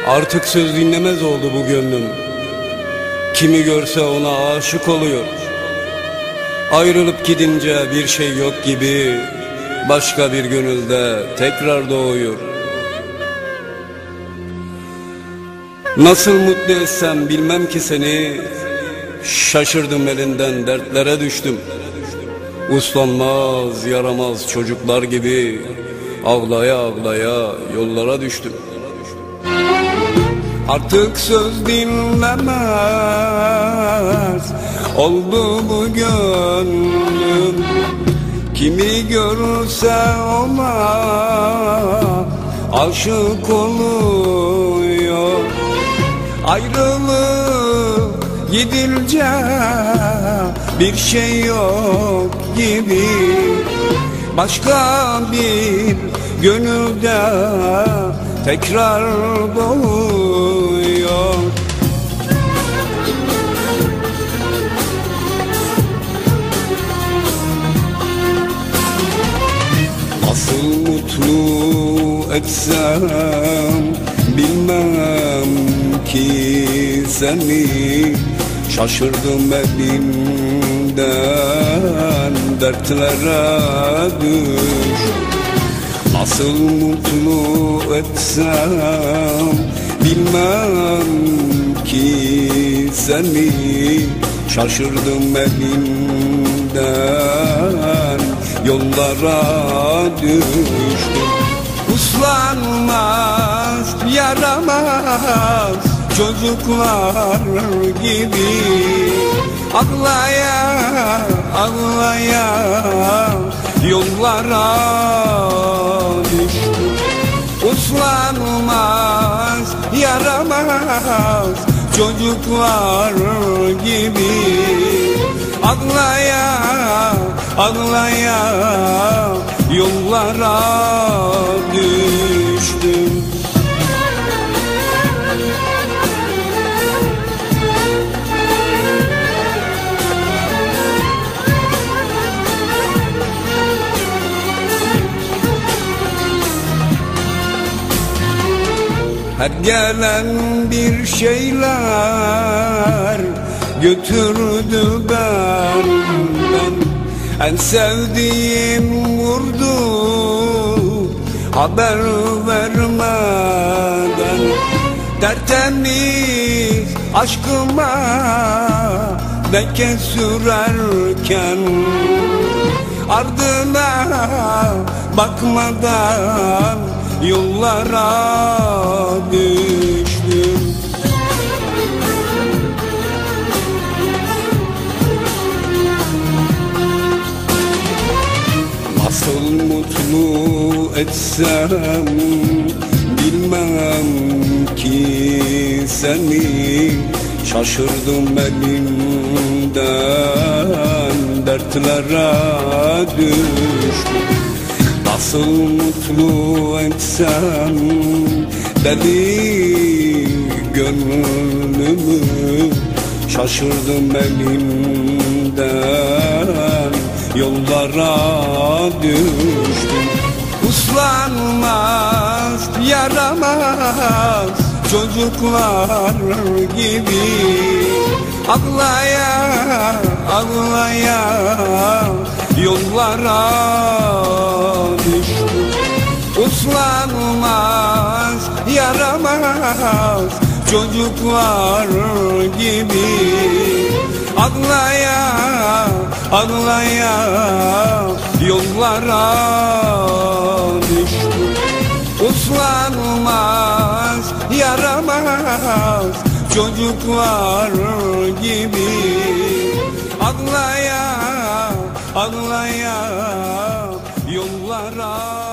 Artık söz dinlemez oldu bu gönlüm. Kimi görse ona aşık oluyor. Ayrılıp gidince bir şey yok gibi başka bir gönülde tekrar doğuyor. Nasıl mutlu etsem bilmem ki seni, şaşırdım elinden dertlere düştüm. Uslanmaz yaramaz çocuklar gibi ağlaya ağlaya yollara düştüm. Artık söz dinlemez oldu bu gönlüm. Kimi görürse ona aşık oluyor. Ayrılık gidince bir şey yok gibi başka bir gönülde tekrar doğuyor. Nasıl mutlu etsem bilmem ki seni, şaşırdım elinden dertlere düştüm. Nasıl mutlu etsem bilmem ki seni, şaşırdım elinden yollara düştüm. Uslanmaz yaramaz çocuklar gibi ağlaya ağlaya yollara düştüm. Uslanmaz yaramaz çocuklar gibi ağlaya ağlaya yollara düştüm. Her gelen bir şeyler götürdü benden. En sevdiğim vurdu haber vermeden. Tertemiz aşkıma leke sürerken ardına bakmadan yollara düştüm. Nasıl mutlu etsem bilmem ki seni, şaşırdım elinden dertlere düştüm. Nasıl mutlu etsem deli gönlümü, şaşırdım elimden yollara düştüm. Uslanmaz yaramaz çocuklar gibi ağlaya ağlaya yollara düştüm. Uslanmaz yaramaz çocuklar gibi ağlaya ağlaya yollara düştüm. Uslanmaz yaramaz çocuklar gibi ağlaya ağlaya yollara